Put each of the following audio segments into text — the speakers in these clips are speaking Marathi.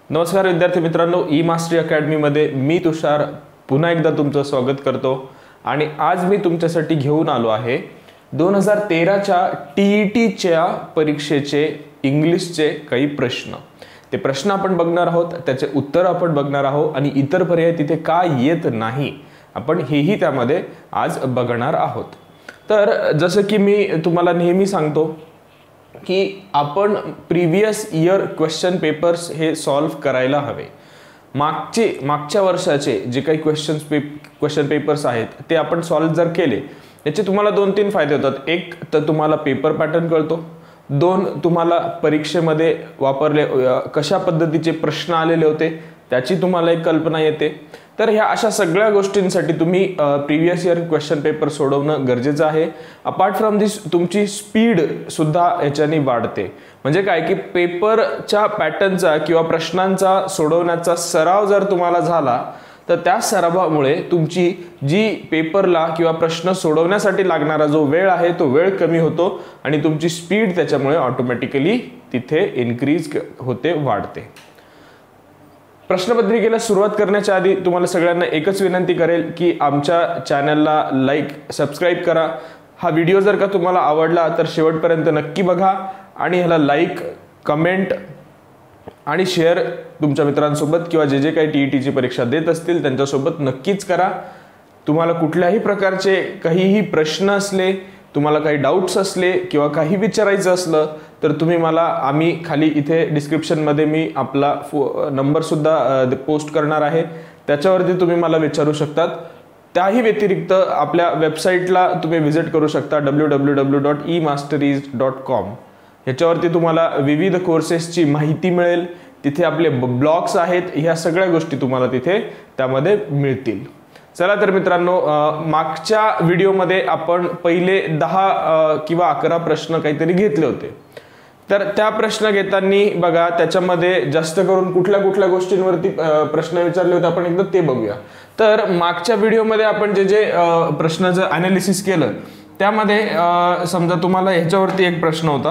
नमस्कार विद्यार्थी मित्रांनो, ई मास्टरी अकॅडमीमध्ये मी तुषार पुन्हा एकदा तुमचं स्वागत करतो आणि आज मी तुमच्यासाठी घेऊन आलो आहे 2013च्या TETच्या परीक्षेचे इंग्लिशचे काही प्रश्न. ते प्रश्न आपण बघणार आहोत, त्याचे उत्तर आपण बघणार आहोत आणि इतर पर्याय तिथे का येत नाही आपण हेही त्यामध्ये आज बघणार आहोत. तर जसं की मी तुम्हाला नेहमी सांगतो की आपण प्रीवियस इयर क्वेश्चन पेपर्स हे सॉल्व करायला हवे. मागच्या वर्षाचे जे काही क्वेश्चन पेपर्स आहेत ते आपण सॉल्व जर केले याचे तुम्हाला 2-3 फायदे होतात. एक तर तुम्हाला पेपर पॅटर्न कळतो, 2 तुम्हाला परीक्षेमध्ये वापरले कशा पद्धतीचे प्रश्न आलेले होते त्याची तुम्हाला एक कल्पना येते. तर ह्या अशा सगळ्या गोष्टींसाठी तुम्ही प्रीवियस इयर क्वेश्चन पेपर सोडवणं गरजेचं आहे. अपार्ट फ्रॉम दिस तुमची स्पीड सुद्धा याच्याने वाढते. म्हणजे काय की पेपरच्या पॅटर्नचा किंवा प्रश्नांचा सोडवण्याचा सराव जर तुम्हाला झाला तर त्या सरावामुळे तुमची जी पेपरला किंवा प्रश्न सोडवण्यासाठी लागणारा जो वेळ आहे तो वेळ कमी होतो आणि तुमची स्पीड त्याच्यामुळे ऑटोमॅटिकली तिथे इन्क्रीज होते, वाढते. प्रश्नपत्रिकेला सुरुवात करण्याच्या आधी तुम्हाला सगळ्यांना एकच विनंती करेल की आमच्या चॅनलला लाईक, सबस्क्राईब करा. हा व्हिडिओ जर का तुम्हाला आवडला तर शेवटपर्यंत नक्की बघा आणि ह्याला लाईक, कमेंट आणि शेअर तुमच्या मित्रांसोबत किंवा जे काही TETची परीक्षा देत असतील त्यांच्यासोबत नक्कीच करा. तुम्हाला कुठल्याही प्रकारचे काहीही प्रश्न असले, तुम्हाला काही डाऊट्स असले किंवा काही विचारायचं असलं तर तुम्ही आम्ही खाली इथे डिस्क्रिप्शनमध्ये मी आपला नंबर सुद्धा पोस्ट करणार आहे, त्याच्यावरती तुम्ही मला विचारू शकतात. त्याही व्यतिरिक्त आपल्या वेबसाईटला तुम्ही व्हिजिट करू शकता www.emasteries.com. ह्याच्यावरती तुम्हाला विविध कोर्सेसची माहिती मिळेल. तिथे आपले ब्लॉग्स आहेत, ह्या सगळ्या गोष्टी तुम्हाला तिथे त्यामध्ये मिळतील. चला तर मित्रांनो, मागच्या व्हिडिओमध्ये आपण पहिले 10 किंवा 11 प्रश्न काहीतरी घेतले होते. तर त्या प्रश्न घेताना बघा त्याच्यामध्ये जास्त करून कुठल्या गोष्टींवरती प्रश्न विचारले होते आपण एकदा ते बघूया. तर मागच्या व्हिडिओमध्ये आपण जे प्रश्नाचं अनालिसिस केलं त्यामध्ये समजा तुम्हाला ह्याच्यावरती एक प्रश्न होता,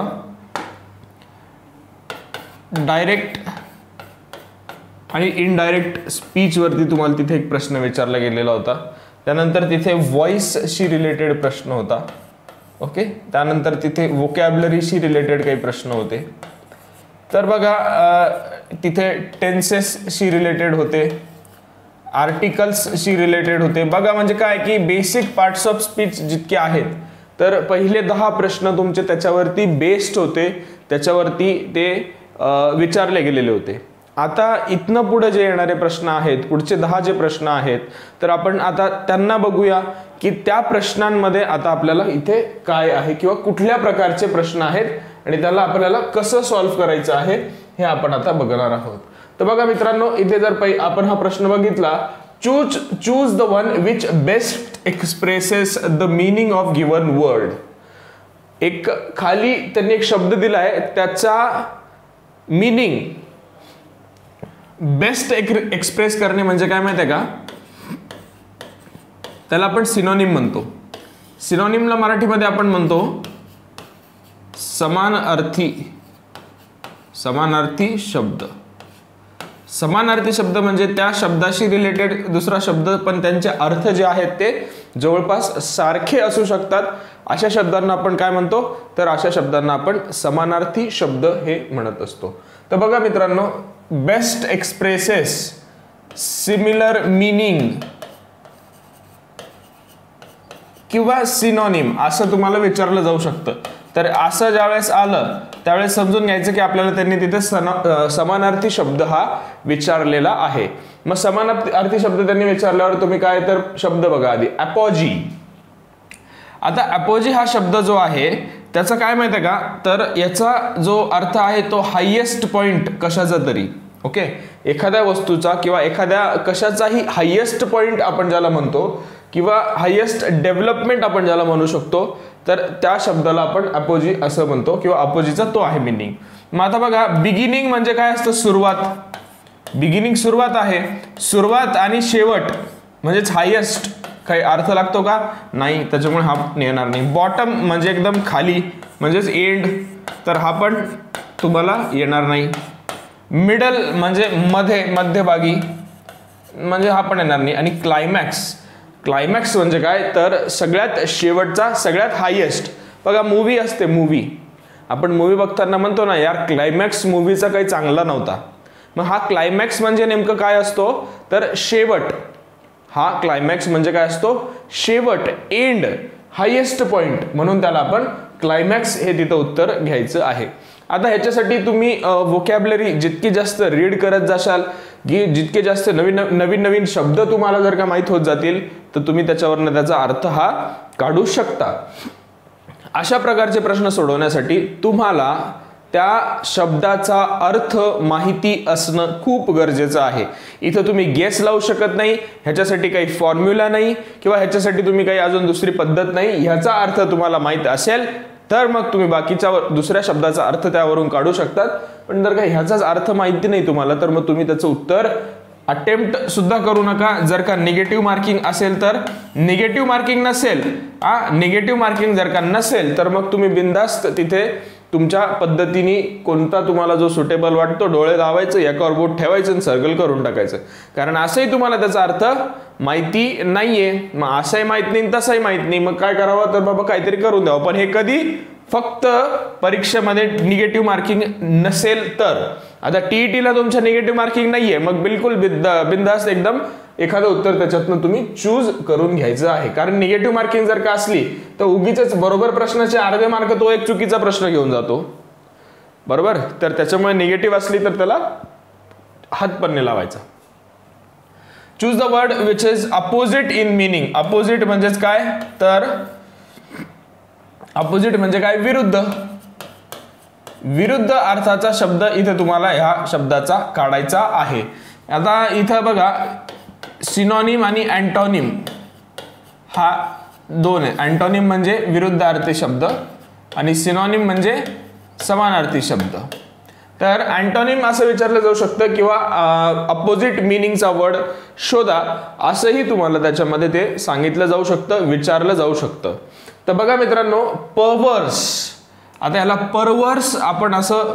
डायरेक्ट आणि इनडायरेक्ट स्पीच वरती तुम्हाला तिथे एक प्रश्न विचारला गेलेला होता. त्यानंतर तिथे व्हॉइसशी रिलेटेड प्रश्न होता. ओके, त्यानंतर तिथे वोकॅब्लरीशी रिलेटेड काही प्रश्न होते. तर बघा तिथे टेन्सेसशी रिलेटेड होते, आर्टिकल्सशी रिलेटेड होते. बघा म्हणजे काय की बेसिक पार्ट्स ऑफ स्पीच जितके आहेत तर पहिले 10 प्रश्न तुमचे त्याच्यावरती बेस्ड होते, त्याच्यावरती ते विचारले गेलेले होते. आता इथनं पुढे जे येणारे प्रश्न आहेत, पुढचे 10 जे प्रश्न आहेत तर आपण आता त्यांना बघूया की त्या प्रश्नांमध्ये आता आपल्याला इथे काय आहे किंवा कुठल्या प्रकारचे प्रश्न आहेत आणि त्याला आपल्याला कसं सॉल्व्ह करायचं आहे हे आपण आता बघणार आहोत. तर बघा मित्रांनो, इथे जर आपण हा प्रश्न बघितला, choose the one which best expresses the meaning of given word. एक खाली त्यांनी एक शब्द दिलाय, त्याचा मीनिंग बेस्ट एक्सप्रेस करणे म्हणजे काय माहिती आहे का, त्याला आपण सिनोनिम म्हणतो. सिनोनिमला मराठीमध्ये आपण म्हणतो समानार्थी शब्द. समानार्थी शब्द म्हणजे त्या शब्दाशी रिलेटेड दुसरा शब्द पण त्यांचे अर्थ जे आहेत ते जवळपास सारखे असू शकतात. अशा शब्दांना आपण काय म्हणतो, तर अशा शब्दांना आपण समानार्थी शब्द हे म्हणत असतो. तर बघा मित्रांनो, बेस्ट एक्सप्रेसेस सिमिलर मीनिंग किंवा सिनोनिम असं तुम्हाला विचारलं जाऊ शकतं. तर असं ज्यावेळेस आलं त्यावेळेस समजून घ्यायचं की आपल्याला त्यांनी तिथे समानार्थी शब्द हा विचारलेला आहे. मग समानार्थी शब्द त्यांनी विचारल्यावर तुम्ही काय तर शब्द बघा आधी, अपॉजी. आता अपॉजी हा शब्द जो आहे त्याचा काय माहिती आहे का, तर याचा जो अर्थ आहे तो हायेस्ट पॉइंट कशाचा तरी. ओके, एखाद्या वस्तूचा किंवा एखाद्या कशाचाही हायेस्ट पॉइंट आपण ज्याला म्हणतो किंवा हायेस्ट डेव्हलपमेंट आपण ज्याला म्हणू शकतो तर त्या शब्दाला आपण अपॉजी असं म्हणतो किंवा अपॉजीचा तो आहे मीनिंग. मग आता बघा, बिगिनिंग म्हणजे काय असतं, सुरुवात. बिगिनिंग सुरुवात आहे, सुरुवात आणि शेवट म्हणजेच हायेस्ट काही अर्थ लागतो का, नाही, त्याच्यामुळे हा येणार नाही. बॉटम म्हणजे एकदम खाली म्हणजेच एंड, तर हा पण तुम्हाला येणार नाही. मिडल म्हणजे मध्ये, मध्यभागी म्हणजे हा पण येणार नाही. आणि क्लायमॅक्स, क्लायमॅक्स म्हणजे काय तर सगळ्यात शेवटचा, सगळ्यात हायेस्ट. बघा मूवी असते, मूवी आपण मूवी बघताना म्हणतो ना यार क्लायमॅक्स मूवीचा काही चांगला नव्हता. मग हा क्लायमॅक्स म्हणजे नेमकं काय असतो तर शेवट. हा क्लायमॅक्स म्हणजे काय असतो शेवट, एंड, हायेस्ट पॉइंट, म्हणून त्याला आपण क्लायमॅक्स हे तिथं उत्तर घ्यायचं आहे. आता ह्याच्यासाठी तुम्ही व्होकॅब्युलरी जितकी जास्त रीड करत जाशाल, जितके जास्त नवीन नवीन शब्द तुम्हाला जर का माहित होत जातील तर तुम्ही त्याच्यावरनं त्याचा अर्थ हा काढू शकता. अशा प्रकारचे प्रश्न सोडवण्यासाठी तुम्हाला त्या शब्दाचा अर्थ माहिती असणं खूप गरजेचं आहे. इथं तुम्ही गेस लावू शकत नाही, ह्याच्यासाठी काही फॉर्म्युला नाही किंवा ह्याच्यासाठी तुम्ही काही अजून दुसरी पद्धत नाही. ह्याचा अर्थ तुम्हाला माहित असेल तर मग तुम्ही बाकीच्या दुसऱ्या शब्दाचा अर्थ त्यावरून काढू शकतात. पण जर का ह्याचाच अर्थ माहिती नाही तुम्हाला तर मग तुम्ही त्याचं उत्तर अटेम्प्ट सुद्धा करू नका. जर का निगेटिव्ह मार्किंग असेल तर, निगेटिव्ह मार्किंग नसेल, निगेटिव्ह मार्किंग जर का नसेल तर मग तुम्ही बिंदास्त तिथे तुमच्या पद्धतीने कोणता तुम्हाला जो सुटेबल वाटतो डोळे लावायचं, एकावर बोट ठेवायचं आणि सर्कल करून टाकायचं. कारण असंही तुम्हाला त्याचा अर्थ माहिती नाहीये, मग असंही माहित नाही तसंही माहित नाही, मग काय करावं तर बाबा काहीतरी करून द्यावं. पण हे कधी फक्त परीक्षेमध्ये निगेटिव्ह मार्किंग नसेल तर. आता टीईटीला तुमच्या निगेटिव्ह मार्किंग नाहीये, मग बिलकुल बिंदास्त एकदम एखादं उत्तर त्याच्यातनं तुम्ही चूज करून घ्यायचं आहे. कारण निगेटिव्ह मार्किंग जर का असली तर उगीच बरोबर प्रश्नाचे अर्धे मार्क तो एक चुकीचा प्रश्न घेऊन जातो, बरोबर. तर त्याच्यामुळे निगेटिव्ह असली तर त्याला हात पण नाही लावायचा. Choose the word which is opposite in meaning. Opposite म्हणजेच काय तर अपोजिट म्हणजे काय विरुद्ध. विरुद्ध अर्थाचा शब्द इथे तुम्हाला ह्या शब्दाचा काढायचा आहे. आता इथं बघा सिनोनिम आणि अँटोनिम हा दोन आहे. अँटोनिम म्हणजे विरुद्धार्थी शब्द आणि सिनोनिम म्हणजे समानार्थी शब्द. तर अँटोनिम असं विचारलं जाऊ शकतं किंवा अपोजिट मिनिंगचा वर्ड शोधा असंही तुम्हाला त्याच्यामध्ये ते सांगितलं जाऊ शकतं, विचारलं जाऊ शकतं. तर बघा मित्रांनो, परवर्स, आता याला परवर्स आपण असं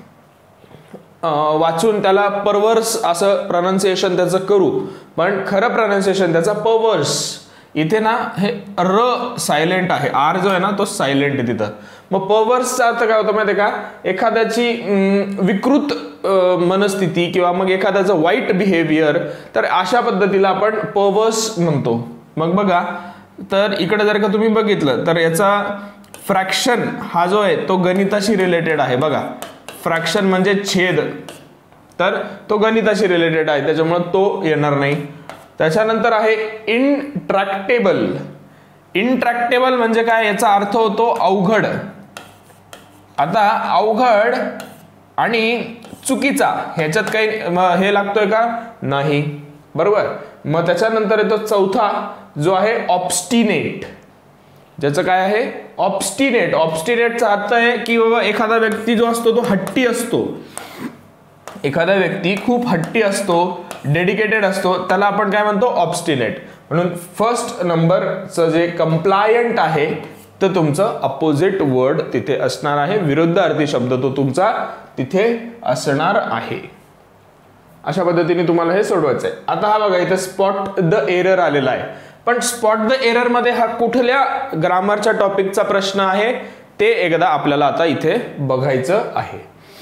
वाचून त्याला परवर्स असं प्रोनाउन्सिएशन त्याचं करू, पण खरं प्रोनाउन्सिएशन त्याचा परवर्स. इथे ना हे र सायलेंट आहे, आर जो आहे ना तो सायलेंट आहे तिथं. मग परवर्सचा अर्थ काय होतं माहिती आहे का, एखाद्याची विकृत मनस्थिती किंवा मग एखाद्याचं वाईट बिहेवियर, तर अशा पद्धतीला आपण परवर्स म्हणतो. मग बघा तर इकडे जर का तुम्ही बघितलं तर याचा फ्रॅक्शन हा जो आहे तो गणिताशी रिलेटेड आहे. बघा फ्रॅक्शन म्हणजे छेद, तर तो गणिताशी रिलेटेड आहे, त्याच्यामुळे तो येणार नाही. त्याच्यानंतर आहे इंट्रॅक्टेबल. इंट्रॅक्टेबल म्हणजे काय, याचा अर्थ होतो अवघड. आता अवघड आणि चुकीचा ह्याच्यात काही हे लागतोय का, नाही, बरोबर. मग त्याच्यानंतर येतो चौथा जो आहे ऑब्स्टिनेट. ज्याचं काय आहे ऑब्स्टिनेट. ऑब्स्टिनेटचा अर्थ आहे की बाबा एखादा व्यक्ती जो असतो तो हट्टी असतो. एखादा व्यक्ती खूप हट्टी असतो, डेडिकेटेड असतो, त्याला आपण काय म्हणतो ऑब्स्टिनेट. म्हणून फर्स्ट नंबरचं जे कंप्लायंट आहे तर तुमचं अपोजिट वर्ड तिथे असणार आहे, विरुद्धार्थी शब्द तो तुमचा तिथे असणार आहे. अशा पद्धतीने तुम्हाला हे सोडवायचं आहे. आता हा बघा इथे स्पॉट द एरर आलेला आहे, पण स्पॉट द एरर मध्ये हा कुठल्या ग्रामरच्या टॉपिकचा प्रश्न आहे ते एकदा आपल्याला आता इथे बघायचं आहे.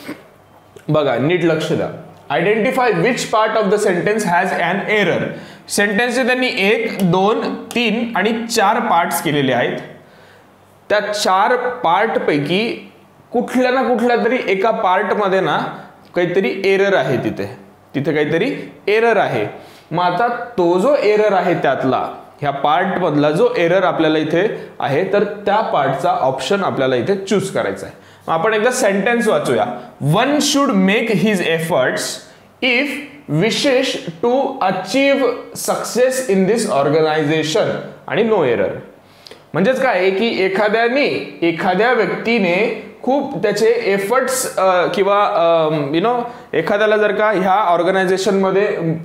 बघा नीट लक्ष द्या. Identify which part of the sentence has an error. सेंटेन्सचे त्यांनी 1, 2, 3 आणि 4 पार्ट्स केलेले आहेत. त्या 4 पार्ट पैकी कुठल्या ना कुठल्या तरी एका पार्ट मध्ये ना काहीतरी एरर आहे, तिथे काहीतरी एरर आहे. मग आता तो जो एरर आहे त्यातला, ह्या पार्ट मधला जो एरर आपल्याला इथे आहे तर त्या पार्टचा ऑप्शन आपल्याला इथे चूज करायचा आहे. आपण एकदा सेंटेन्स वाचूया. One should make his efforts if wishes to achieve success in this organisation आणि नो एरर. म्हणजेच काय की एखाद्या व्यक्तीने खूप त्याचे एफर्ट्स किंवा एखाद्याला जर का ह्या ऑर्गनायझेशन मध्ये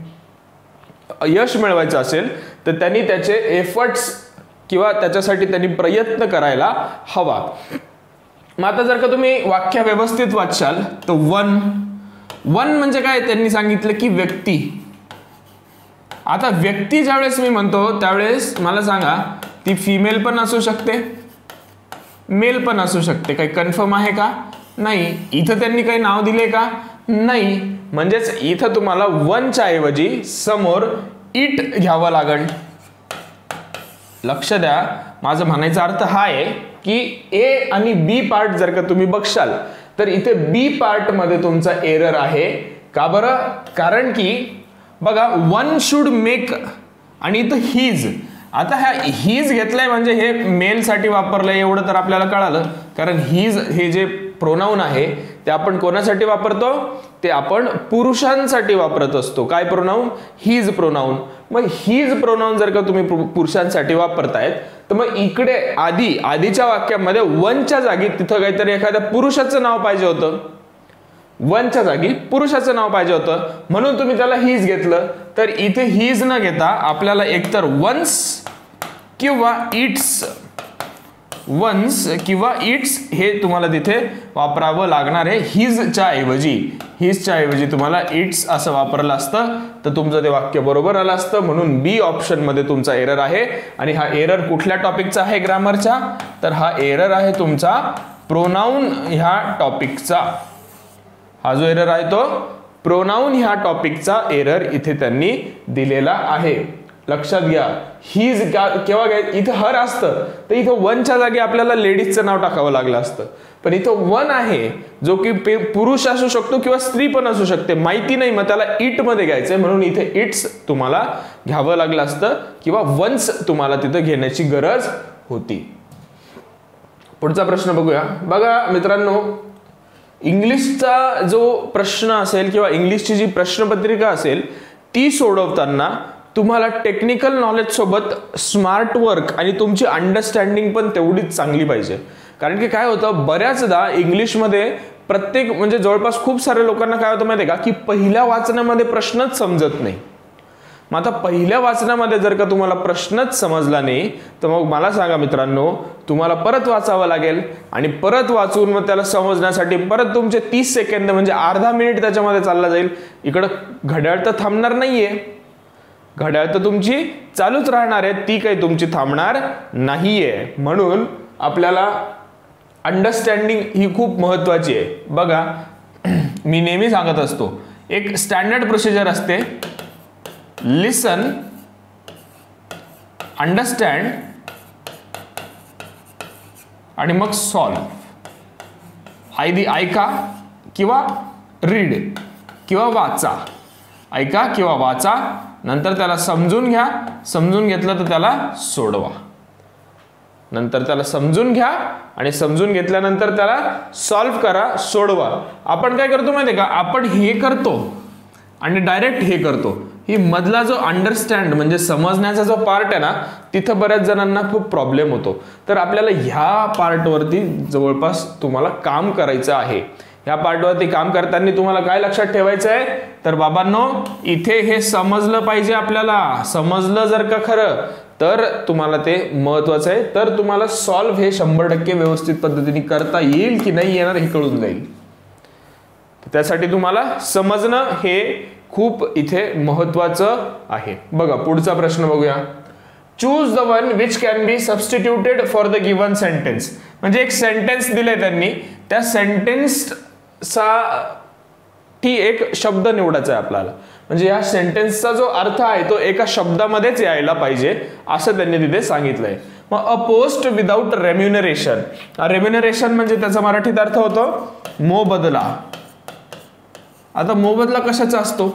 यश मिळवायचं असेल तर त्यांनी त्याचे एफर्ट्स किंवा त्याच्यासाठी त्यांनी प्रयत्न करायला हवा. मग आता जर का तुम्ही वाक्य व्यवस्थित वाचाल तर वन म्हणजे काय त्यांनी सांगितलं की व्यक्ती. आता व्यक्ती ज्यावेळेस मी म्हणतो त्यावेळेस मला सांगा ती फिमेल पण असू शकते, मेल पण असू शकते. काही कन्फर्म आहे का? नाही. इथं त्यांनी काही नाव दिले का? नाही. म्हणजेच इथं तुम्हाला वनच्या ऐवजी समोर इट घ्यावं लागेल. लक्ष द्या, माझं म्हणायचा अर्थ हा आहे की ए आणि बी पार्ट जर का तुम्ही बघशाल तर इथे बी पार्ट मध्ये तुमचा एरर आहे. का बरं? कारण की बघा वन शुड मेक आणि इथं हीज. आता ह्या हीज घेतलाय म्हणजे हे मेल साठी वापरलंय एवढं तर आपल्याला कळालं. कारण हीज हे जे प्रोनाउन आहे ते आपण कोणासाठी वापरतो? ते आपण पुरुषांसाठी वापरत असतो. काय प्रोनाउन? His pronoun. मग हीज प्रोनाउन जर का तुम्ही पुरुषांसाठी वापरतायत तर मग इकडे आधीच्या वाक्यामध्ये वनच्या जागी तिथं काहीतरी एखाद्या पुरुषाचं नाव पाहिजे होतं. वनच्या जागी पुरुषाचं नाव पाहिजे होतं म्हणून तुम्ही त्याला हीज घेतलं. तर इथे हीज न घेता आपल्याला एकतर वन्स किंवा इट्स, वन्स किंवा इट्स हे तुम्हाला तिथे वापरावं लागणार आहे. हीजच्या ऐवजी तुम्हाला इट्स असं वापरलं असतं तर तुमचं ते वाक्य बरोबर आलं असतं. म्हणून बी ऑप्शन मध्ये तुमचा एरर आहे. आणि हा एरर कुठल्या टॉपिकचा आहे ग्रामरचा? तर हा एरर आहे तुमचा प्रोनाउन ह्या टॉपिकचा. हा जो एरर आहे तो प्रोनाउन ह्या टॉपिकचा एरर इथे त्यांनी दिलेला आहे. लक्षात घ्या. हीज केव्हा घ्या? इथं हर असतं तर इथं वनच्या जागी आपल्याला लेडीजचं नाव टाकावं लागलं असतं. पण इथं वन आहे जो की पुरुष असू शकतो किंवा स्त्री पण असू शकते, माहिती नाही. मग त्याला इट मध्ये घ्यायचंय म्हणून इथे इट्स तुम्हाला घ्यावं लागलं असतं किंवा वन्स तुम्हाला तिथं घेण्याची गरज होती. पुढचा प्रश्न बघूया. बघा मित्रांनो, इंग्लिशचा जो प्रश्न असेल किंवा इंग्लिशची जी प्रश्नपत्रिका असेल ती सोडवताना तुम्हाला टेक्निकल नॉलेज सोबत स्मार्ट वर्क आणि तुमची अंडरस्टँडिंग पण तेवढीच चांगली पाहिजे. कारण की काय होतं, बऱ्याचदा इंग्लिशमध्ये प्रत्येक म्हणजे जवळपास खूप साऱ्या लोकांना काय होतं माहिती आहे का की पहिल्या वाचण्यामध्ये प्रश्नच समजत नाही. मग आता पहिल्या वाचण्यामध्ये जर का तुम्हाला प्रश्नच समजला नाही तर मग मला सांगा मित्रांनो, तुम्हाला परत वाचावं लागेल आणि परत वाचून मग त्याला समजण्यासाठी परत तुमचे 30 सेकंद म्हणजे अर्धा मिनिट त्याच्यामध्ये चालला जाईल. इकडं घड्याळ तर थांबणार नाहीये, घड्याळ तर तुमची चालूच राहणार आहे, ती काही तुमची थांबणार नाहीये. म्हणून आपल्याला अंडरस्टँडिंग ही खूप महत्वाची आहे. बघा मी नेहमी सांगत असतो एक स्टँडर्ड प्रोसिजर असते, लिसन, अंडरस्टँड आणि मग सॉल्व. ऐका किंवा रीड किंवा वाचा, ऐका किंवा वाचा, नंतर त्याला समजून घ्या, समजून घेतलं तर त्याला सोडवा, नंतर त्याला समजून घ्या आणि समजून घेतल्यानंतर त्याला सॉल्व करा, सोडवा. आपण काय करतो माहिती आहे का, आपण हे करतो आणि डायरेक्ट हे करतो. ही मधला जो अंडरस्टँड म्हणजे समजण्याचा जो पार्ट आहे ना, तिथं बऱ्याच जणांना खूप प्रॉब्लेम होतो. तर आपल्याला ह्या पार्टवरती जवळपास तुम्हाला काम करायचं आहे. ह्या पार्टवरती काम करताना तुम्हाला काय लक्षात ठेवायचं आहे, तर बाबांनो इथे हे समजलं पाहिजे आपल्याला. समजलं जर का खरं तर तुम्हाला ते महत्वाचं आहे. तर तुम्हाला सॉल्व हे 100% व्यवस्थित पद्धतीने करता येईल की नाही येणार हे कळून जाईल. त्यासाठी तुम्हाला समजणं हे खूप इथे महत्वाचं आहे. बघा पुढचा प्रश्न बघूया. Choose the one which can be substituted for the given sentence. म्हणजे एक सेंटेन्स दिले त्यांनी, त्या सेंटेन्सचा एक शब्द निवडायचा आहे आपल्याला. म्हणजे या सेंटेन्सचा जो अर्थ आहे तो एका शब्दामध्येच यायला पाहिजे असं त्यांनी तिथे सांगितलंय. मग a post without remuneration. Remuneration म्हणजे त्याचा मराठीत अर्थ होतो मोबदला. आता मोबदला कशाचा असतो,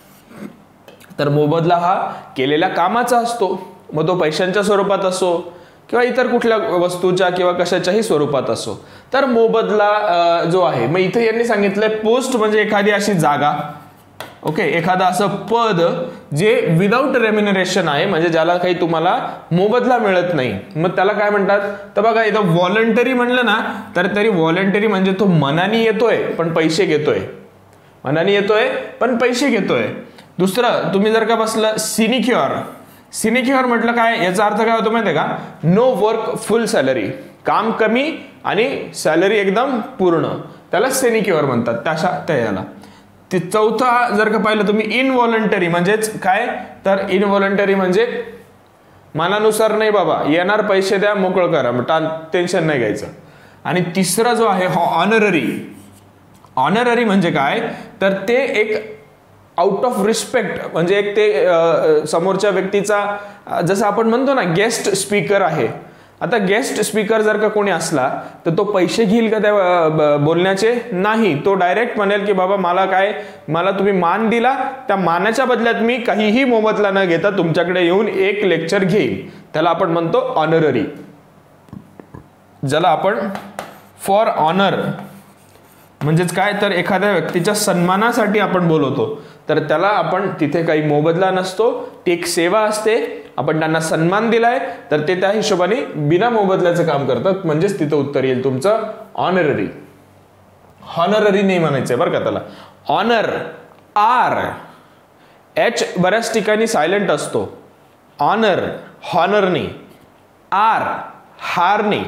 तर मोबदला हा केलेल्या कामाचा असतो. मग तो पैशांच्या स्वरूपात असो किंवा इतर कुठल्या वस्तूच्या किंवा कशाच्याही स्वरूपात असो. तर मोबदला जो आहे, मग इथे यांनी सांगितलंय पोस्ट म्हणजे एखादी अशी जागा, ओके, एखादा असं पद जे विदाउट रेम्युनरेशन आहे, म्हणजे ज्याला काही तुम्हाला मोबदला मिळत नाही. मग त्याला काय म्हणतात, तर बघा इथं व्हॉलंटरी म्हणलं ना, तर तरी व्हॉलंटरी म्हणजे तो मनाने येतोय पण पैसे घेतोय, मनाने येतोय पण पैसे घेतोय. दुसरं तुम्ही जर का बसलं सिनिक्युअर. सिनिक्युअर म्हटलं काय, याचा अर्थ काय होतो माहितीये का, नो वर्क फुल सॅलरी, काम कमी आणि सॅलरी एकदम पूर्ण, त्याला सिनिक्युअर म्हणतात. त्या याला चौथा जर का पाहिलं तुम्ही इनव्हॉलंटरी म्हणजेच काय, तर इनव्हॉलंटरी म्हणजे मनानुसार नाही बाबा, येणार पैसे द्या मोकळं करा, टेन्शन नाही घ्यायचं. आणि तिसरा जो आहे ऑनररी. ऑनररी म्हणजे काय, तर ते एक आउट ऑफ रिस्पेक्ट, म्हणजे एक ते समोरच्या व्यक्तीचा, जसं आपण म्हणतो ना गेस्ट स्पीकर आहे. आता गेस्ट स्पीकर जर का कोणी असला तर तो पैसे घेईल का त्या बोलण्याचे? नाही. तो डायरेक्ट म्हणेल की बाबा मला तुम्ही मान दिला, त्या मानाच्या बदल्यात मी काहीही मोबदला न घेता तुमच्याकडे येऊन एक लेक्चर घेईल. त्याला आपण म्हणतो ऑनररी, ज्याला आपण फॉर ऑनर म्हणजेच काय, तर एखाद्या व्यक्तीच्या सन्मानासाठी आपण बोलवतो, तर त्याला आपण तिथे काही मोबदला नसतो, ती एक सेवा असते. आपण त्यांना सन्मान दिलाय तर ते त्या हिशोबाने बिना मोबदल्याचं काम करतात, म्हणजेच तिथं उत्तर येईल तुमचं ऑनररी. हॉनररी नाही म्हणायचंय बरं का त्याला. ऑनर, आर, एच बऱ्याच ठिकाणी सायलेंट असतो. ऑनर, हॉनरनी. आर, हारनी.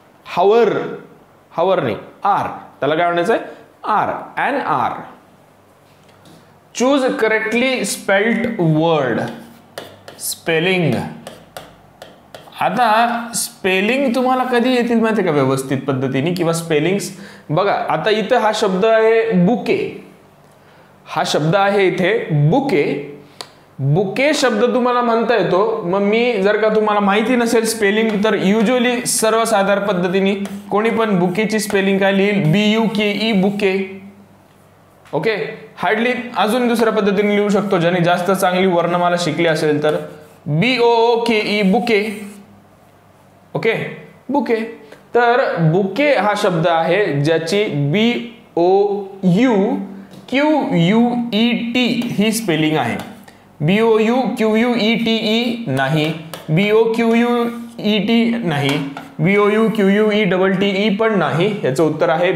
हवरनी. आर, त्याला काय म्हणायचंय? R, N R. Choose correctly spelled word. Spelling. आता स्पेलिंग तुम्हाला कधी येतील माहिती का व्यवस्थित पद्धतीने, किंवा स्पेलिंग्स बघा. आता इथं हा शब्द आहे बुके. हा शब्द आहे इथे बुके. बुके शब्द तुम्हाला म्हणता येतो. मग मी जर का तुम्हाला माहिती नसेल स्पेलिंग, तर युजली सर्वसाधारण पद्धतीने कोणी पण बुकेची स्पेलिंग काय लिहिल? BUKE bouquet. ओके. हार्डली अजून दुसऱ्या पद्धतीने लिहू शकतो, ज्याने जास्त चांगली वर्णमाला शिकली असेल तर BOOKE बुके. Okay, bouquet. तर बुके हा शब्द आहे ज्याची BOUQUET ही स्पेलिंग आहे. BOUQUETE नाही, BOQUET नाही, BOUQUETTE पण नाही. याचं उत्तर आहे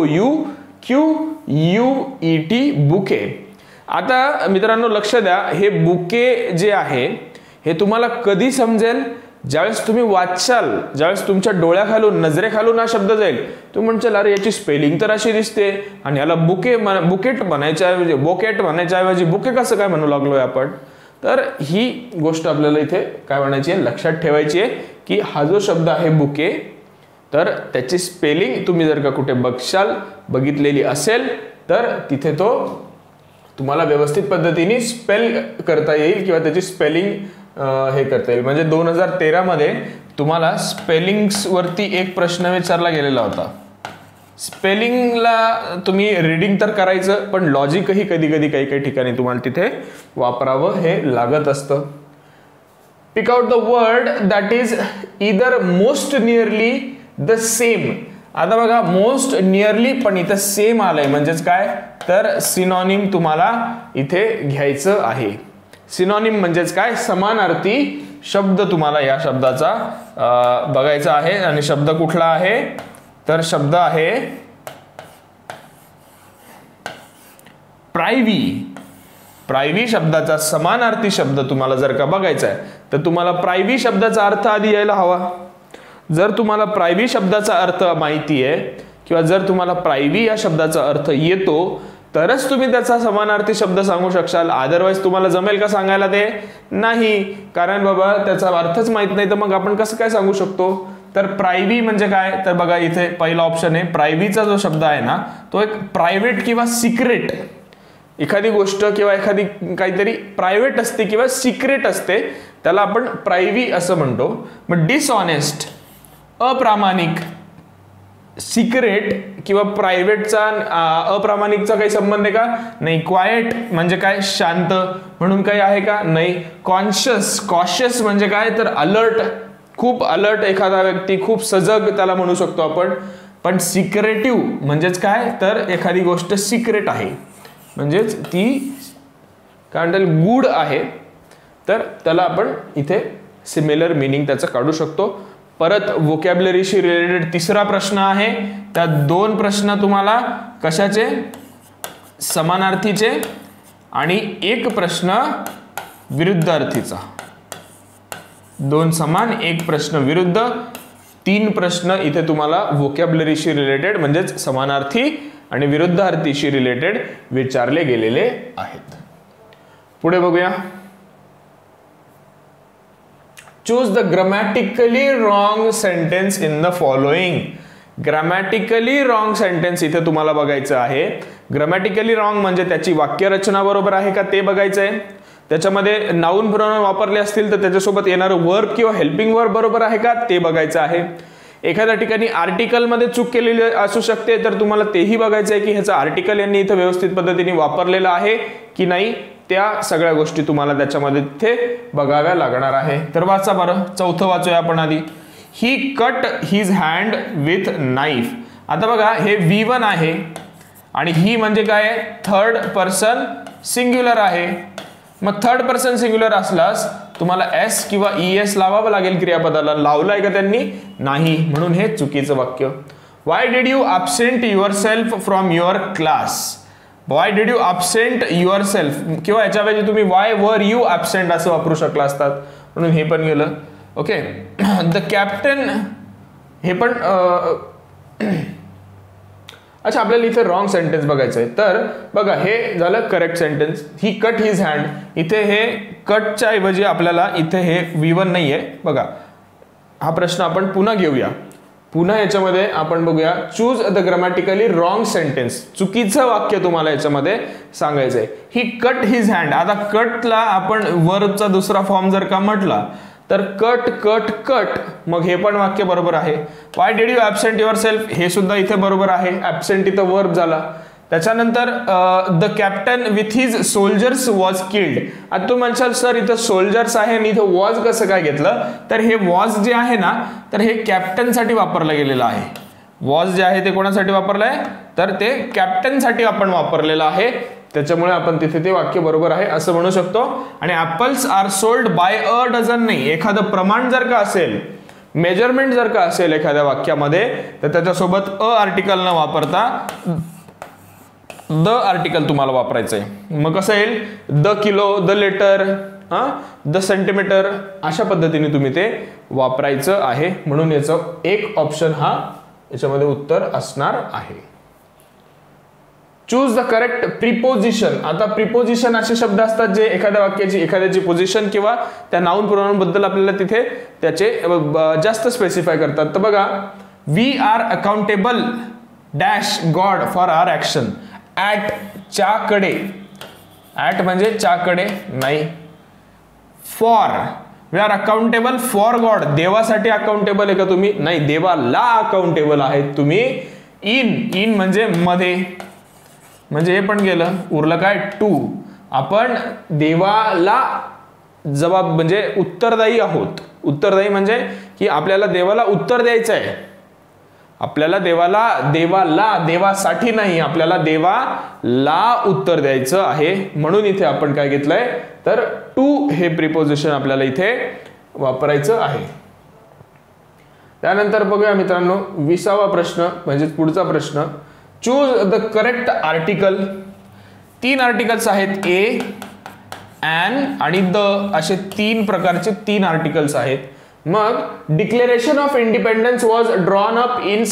BOUQUET बुके. आता मित्रांनो लक्ष द्या, हे बुके जे आहे हे तुम्हाला कधी समजेल? ज्यावेळेस तुम्ही वाचाल, ज्यावेळेस तुमच्या डोळ्याखालून, नजरेखालून हा शब्द जाईल, तुम्ही म्हणशाल अरे याची स्पेलिंग तर अशी दिसते आणि याला बुकेट म्हणायच्या ऐवजी बोकेट म्हणायच्या ऐवजी बुके कसं काय म्हणू लागलोय आपण? तर ही गोष्ट आपल्याला इथे काय म्हणायची आहे, लक्षात ठेवायची आहे की हा जो शब्द आहे बुके, तर त्याची स्पेलिंग तुम्ही जर का कुठे बघितलेली असेल तर तिथे तो तुम्हाला व्यवस्थित पद्धतीने स्पेल करता येईल किंवा त्याची स्पेलिंग हे करता येईल. म्हणजे 2013 मध्ये तुम्हाला स्पेलिंग्स वरती एक प्रश्न विचारला गेलेला होता. स्पेलिंगला तुम्ही रीडिंग तर करायचं, पण लॉजिकही कधी कधी काही ठिकाणी तुम्हाला तिथे वापरावं हे लागत असतं. Pick out the word that is either most nearly the same. आता बघा मोस्ट नियरली पण इथं सेम आलंय, म्हणजेच काय, तर सिनॉनिम तुम्हाला इथे घ्यायचं आहे. सिनॉनिम म्हणजेच काय, समानार्थी शब्द तुम्हाला या शब्दाचा बघायचा आहे. आणि शब्द कुठला आहे, तर शब्द आहे प्रायव्ही. प्रायव्ही शब्दाचा समानार्थी शब्द तुम्हाला जर का बघायचा आहे तर तुम्हाला प्रायव्ही शब्दाचा अर्थ आधी यायला हवा. जर तुम्हाला प्रायव्ही शब्दाचा अर्थ माहिती आहे किंवा जर तुम्हाला प्रायव्ही या शब्दाचा अर्थ येतो तरच तुम्ही त्याचा समानार्थी शब्द सांगू शकाल. अदरवाइज तुम्हाला जमेल का सांगायला? ते नाही, कारण बाबा त्याचा अर्थच माहित नाही, तर मग आपण कसं काय सांगू शकतो? तर प्रायव्ही म्हणजे काय, तर बघा इथे पहिला ऑप्शन आहे. प्रायव्हीचा जो शब्द आहे ना, तो एक प्रायव्हेट किंवा सिक्रेट, एखादी गोष्ट किंवा एखादी काहीतरी प्रायव्हेट असते किंवा सिक्रेट असते, त्याला आपण प्रायव्ही असं म्हणतो. मग डिसऑनेस्ट, अप्रामाणिक, सिक्रेट किंवा प्रायव्हेटचा अप्रामाणिकचा काही संबंध आहे का? नाही. क्वायट म्हणजे काय, शांत म्हणून काही आहे का? नाही. कॉशियस म्हणजे काय, तर अलर्ट, खूप अलर्ट एखादा व्यक्ती, खूप सजग त्याला म्हणू शकतो आपण. पण सिक्रेटिव्ह म्हणजेच काय, तर एखादी गोष्ट सिक्रेट आहे म्हणजेच ती काय म्हणतात, गूढ आहे, तर त्याला आपण इथे सिमिलर मिनिंग त्याचं काढू शकतो. परत व्होकॅब्युलरीशी रिलेटेड तिसरा प्रश्न आहे. त्या 2 प्रश्न तुम्हाला कशाचे, समानार्थीचे, आणि 1 प्रश्न विरुद्ध अर्थीचा. 2 समान, 1 प्रश्न विरुद्ध, 3 प्रश्न इथे तुम्हाला व्होकॅब्युलरीशी रिलेटेड म्हणजेच समानार्थी आणि विरुद्धार्थीशी रिलेटेड विचारले गेलेले आहेत. पुढे बघूया. Choose the grammatically wrong sentence in the following. Grammatically wrong sentence इथे तुम्हाला बघायचं आहे. ग्रामॅटिकली रॉंग म्हणजे त्याची वाक्यरचना बरोबर आहे का ते बघायचं आहे. त्याच्यामध्ये नाउन प्रोनाउन वापरले असतील तर त्याच्यासोबत येणारं वर्ब किंवा हेल्पिंग वर्ब बरोबर आहे का ते बघायचं आहे. एखाद्या ठिकाणी आर्टिकल मध्ये चूक केलेली असू शकते तर तुम्हाला तेही बघायचं आहे की ह्याचा आर्टिकल यांनी इथं व्यवस्थित पद्धतीने वापरलेला आहे की नाही. त्या सगळ्या गोष्टी तुम्हाला त्याच्यामध्ये तिथे बघाव्या लागणार आहे. तर वाचा बरं. चौथं वाचूया आपण आधी. He cut his hand with knife. आता बघा हे V1 आहे आणि ही म्हणजे काय थर्ड पर्सन सिंग्युलर आहे. मग थर्ड पर्सन सिंग्युलर असल्यास तुम्हाला एस किंवा ES लावावं लागेल क्रियापदाला. लावलंय का त्यांनी? नाही. म्हणून हे चुकीचं वाक्य. Why did you absent yourself from your class. Why did you absent yourself किंवा याच्याऐवजी तुम्ही वाय वर यू ॲब्सेंट असं वापरू शकला असतात. म्हणून हे पण गेलं. ओके. द कॅप्टन हे पण अच्छा आपल्याला इथे रॉंग सेंटेन्स बघायचं आहे. तर बघा हे झालं correct sentence. He cut his hand. इथे हे कटच्या ऐवजी आपल्याला इथे हे V1 नाहीये. बघा हा प्रश्न आपण पुन्हा घेऊया. पुन्हा याच्यामध्ये आपण बघूया. Choose the grammatically wrong sentence. चुकीचं वाक्य तुम्हाला याच्यामध्ये सांगायचंय. He cut his hand. आता कटला आपण वर्बचा दुसरा फॉर्म जर का म्हटला तर कट कट कट मग हे पण वाक्य बरोबर आहे. Why did you absent yourself हे सुद्धा इथे बरोबर आहे. ॲब्सेंट इथं वर्ब झाला. त्याच्यानंतर the captain with his soldiers was killed. आता तू म्हणशाल सर इथं सोल्जर्स आहे आणि इथं वॉज कसं काय घेतलं. तर हे वॉज जे आहे ना तर हे कॅप्टनसाठी वापरलं गेलेलं आहे. वॉज जे आहे ते कोणासाठी वापरलं आहे तर ते कॅप्टनसाठी आपण वापरलेलं आहे. त्याच्यामुळे आपण तिथे ते वाक्य बरोबर आहे असं म्हणू शकतो. आणि apples are sold by a dozen नाही. एखादं प्रमाण जर का असेल मेजरमेंट जर का असेल एखाद्या वाक्यामध्ये तर त्याच्यासोबत अ आर्टिकल न वापरता द आर्टिकल तुम्हाला वापरायचं आहे. मग कसं येईल the kilo, the litre, the centimetre अशा पद्धतीने तुम्ही ते वापरायचं आहे. म्हणून याचं एक ऑप्शन हा याच्यामध्ये उत्तर असणार आहे. Choose the correct preposition. आता प्रिपोजिशन असे शब्द असतात जे एखाद्या वाक्याची एखाद्याची पोझिशन किंवा त्या नाउन प्रोनाउन बद्दल आपल्याला तिथे त्याचे जास्त स्पेसिफाय करतात. तर बघा we are accountable dash God for our action. At च्याकडे. ॲट म्हणजे च्याकडे नाही. For we are accountable for God. देवासाठी अकाउंटेबल आहे का तुम्ही? नाही. देवाला अकाउंटेबल आहेत तुम्ही. इन. इन म्हणजे मध्ये. म्हणजे हे पण गेलं. उरलं काय टू. आपण देवाला जबाब म्हणजे उत्तरदायी आहोत. उत्तरदायी म्हणजे की आपल्याला देवाला उत्तर द्यायचं आहे. आपल्याला देवाला देवासाठी नाही आपल्याला देवाला उत्तर द्यायचं आहे. म्हणून इथे आपण काय घेतलंय तर टू हे प्रिपोजिशन आपल्याला इथे वापरायचं आहे. त्यानंतर बघूया मित्रांनो 20वा प्रश्न म्हणजे पुढचा प्रश्न. Choose the correct article. 3 articles आहेत. ए, ॲन आणि द असे 3 प्रकारचे 3 आर्टिकल्स आहेत. मग declaration of independence was drawn up in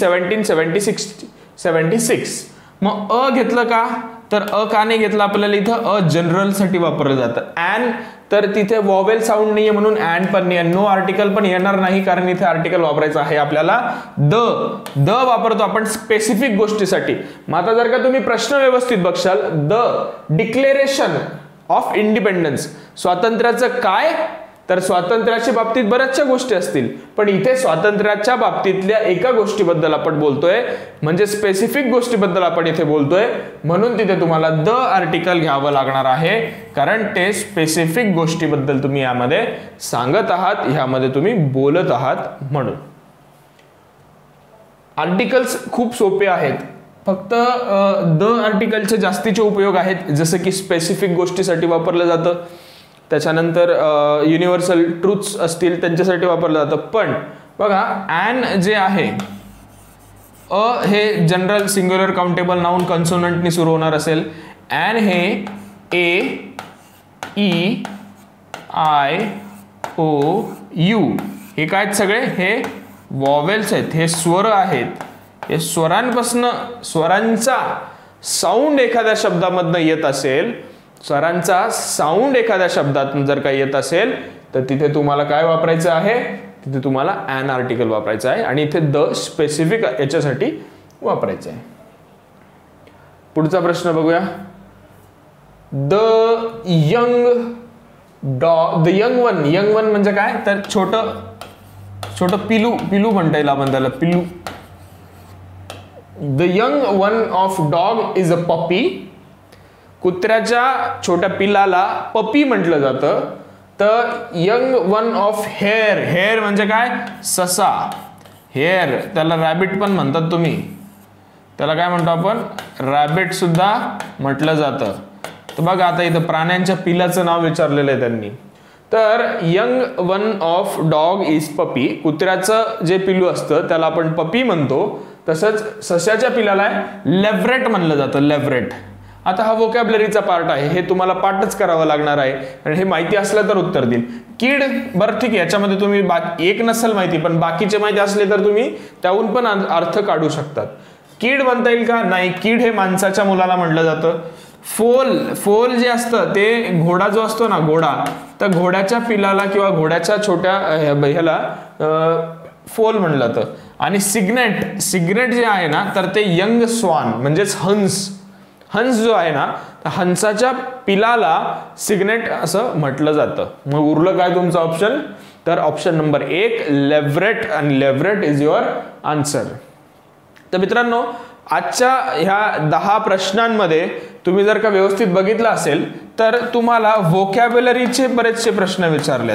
1776. मग अ घेतलं का तर अ का नाही घेतलं आपल्याला इथं अ जनरल साठी वापरलं जातं. ॲन तर तिथे वॉवेल साऊंड नाहीये म्हणून ॲन पण नाही. नो आर्टिकल पण येणार नाही कारण इथे आर्टिकल वापरायचं आहे आपल्याला. द वापरतो आपण स्पेसिफिक गोष्टीसाठी. मग आता जर का तुम्ही प्रश्न व्यवस्थित बघशाल द डिक्लेरेशन ऑफ इंडिपेंडन्स स्वातंत्र्याचं काय तर स्वातंत्र्याच्या बाबतीत बऱ्याचशा गोष्टी असतील पण इथे स्वातंत्र्याच्या बाबतीतल्या एका गोष्टीबद्दल आपण बोलतोय म्हणजे स्पेसिफिक गोष्टीबद्दल आपण इथे बोलतोय. म्हणून तिथे तुम्हाला द आर्टिकल घ्यावं लागणार आहे कारण ते स्पेसिफिक गोष्टीबद्दल तुम्ही यामध्ये सांगत आहात, ह्यामध्ये तुम्ही बोलत आहात. म्हणून आर्टिकल्स खूप सोपे आहेत. फक्त द आर्टिकलचे जास्तीचे उपयोग आहेत जसं की स्पेसिफिक गोष्टीसाठी वापरलं जातं. त्याच्यानंतर युनिव्हर्सल ट्रूथ्स असतील त्यांच्यासाठी वापरलं जातं. पण बघा ॲन जे आहे अ हे जनरल सिंग्युलर काउंटेबल नाउन कन्सोनंटनी सुरू होणार असेल. ॲन हे A, E, I, O, U हे काय आहेत सगळे हे वॉवेल्स आहेत, हे स्वर आहेत. हे स्वरांचा साऊंड एखाद्या शब्दामधनं येत असेल, स्वरांचा साऊंड एखाद्या शब्दातून जर काही येत असेल तर तिथे तुम्हाला काय वापरायचं आहे, तिथे तुम्हाला ॲन आर्टिकल वापरायचं आहे आणि इथे द स्पेसिफिक याच्यासाठी वापरायचं आहे. पुढचा प्रश्न बघूया. The young dog, the young one, young one म्हणजे काय तर छोटं पिलू म्हणता येईल आपण त्याला, पिलू. The young one of dog is a puppy. कुत्र्याच्या छोट्या पिलाला पपी म्हटलं जातं. तर young one of hare, hare म्हणजे काय ससा, हेअर त्याला रॅबिट पण म्हणतात तुम्ही, त्याला काय म्हणतो आपण रॅबिट सुद्धा म्हटलं जातं. तर बघा आता इथं प्राण्यांच्या पिलाचं नाव विचारलेलं आहे त्यांनी. तर young one of dog is puppy, कुत्र्याचं जे पिलू असतं त्याला आपण पपी म्हणतो. तसंच सश्याच्या पिलाला लेव्हरेट म्हणलं जातं, लेव्हरेट. आता हा व्होकॅब्लरीचा पार्ट आहे, हे तुम्हाला पाठच करावं लागणार आहे आणि हे माहिती असलं तर उत्तर देईल. कीड, बरं ठीक आहे, याच्यामध्ये तुम्ही एक नसेल माहिती पण बाकीचे माहिती असले तर तुम्ही त्याहून पण अर्थ काढू शकतात. कीड म्हणता येईल का, नाही. कीड हे माणसाच्या मुलाला म्हटलं जातं. फोल जे असतं ते घोडा जो असतो ना, घोडा, तर घोड्याच्या पिलाला किंवा घोड्याच्या छोट्या ह्याला फोल म्हणलं जातं. आणि सिग्नेट जे आहे ना तर ते यंग स्वान म्हणजेच हंस जो आहे ना, हंसाच्या पिलाला सिग्नेट असं म्हटलं जातं. मग उरलं काय तुमचं ऑप्शन, तर ऑप्शन नंबर 1 लेव्हरेट, आणि लेव्हरेट इज युअर आन्सर. तर मित्रांनो, आजच्या ह्या 10 प्रश्नांमध्ये तुम्ही जर का व्यवस्थित बघितलं असेल तर तुम्हाला व्होकॅब्युलरीचे बरेचसे प्रश्न विचारलेत.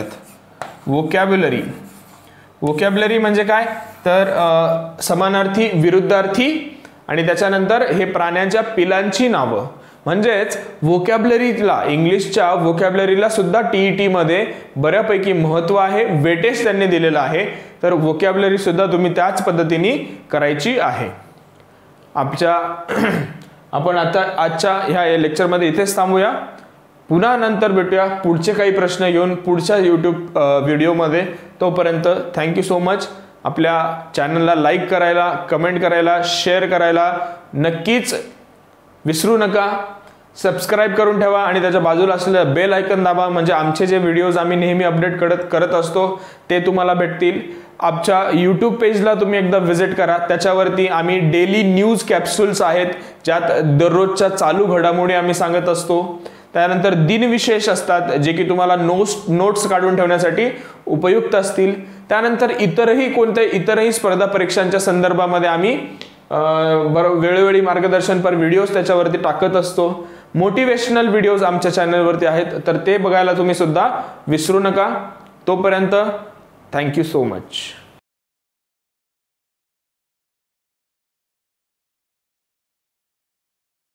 व्होकॅब्युलरी म्हणजे काय तर समानार्थी, विरुद्धार्थी आणि त्याच्यानंतर हे प्राण्यांच्या पिलांची नावं. म्हणजेच व्होकॅब्युलरीला, इंग्लिशच्या व्होकॅब्युलरीला सुद्धा टीईटी मध्ये बऱ्यापैकी महत्व आहे, वेटेज त्यांनी दिलेलं आहे. तर व्होकॅब्युलरी सुद्धा तुम्ही त्याच पद्धतीने करायची आहे. आपण आता आजच्या ह्या लेक्चरमध्ये इथेच थांबूया. पुन्हा नंतर भेटूया पुढचे काही प्रश्न घेऊन पुढच्या यूट्यूब व्हिडिओमध्ये. तोपर्यंत थँक्यू सो मच. आपल्या चॅनलला लाईक करायला, कमेंट करायला, शेअर करायला नक्कीच विसरू नका. सबस्क्राईब करून ठेवा आणि त्याच्या बाजूला असलेलं बेल आयकन दाबा, म्हणजे आमचे जे व्हिडिओज आम्ही नेहमी अपडेट करत असतो ते तुम्हाला भेटतील. आमच्या यूट्यूब पेजला तुम्ही एकदा व्हिजिट करा, त्याच्यावरती आम्ही डेली न्यूज कॅप्सूल्स आहेत ज्यात दररोजच्या चालू घडामोडी आम्ही सांगत असतो. त्यानंतर दिनविशेष असतात जे की तुम्हाला नोट्स काढून ठेवण्यासाठी उपयुक्त असतील. त्यानंतर इतरही स्पर्धा परीक्षांच्या संदर्भामध्ये आम्ही वेळोवेळी मार्गदर्शनपर व्हिडिओज त्याच्यावरती टाकत असतो. मोटिवेशनल व्हिडिओज आमच्या चॅनलवरती आहेत, तर ते बघायला तुम्ही सुद्धा विसरू नका. तोपर्यंत थँक्यू सो मच.